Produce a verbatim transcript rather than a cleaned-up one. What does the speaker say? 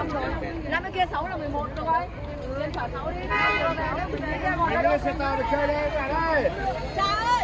năm rồi. Năm cái kia sáu là mười một rồi. Lên phở sáu đi. Anh ơi, xe tàu được chơi đây các bạn ơi. Trời ơi.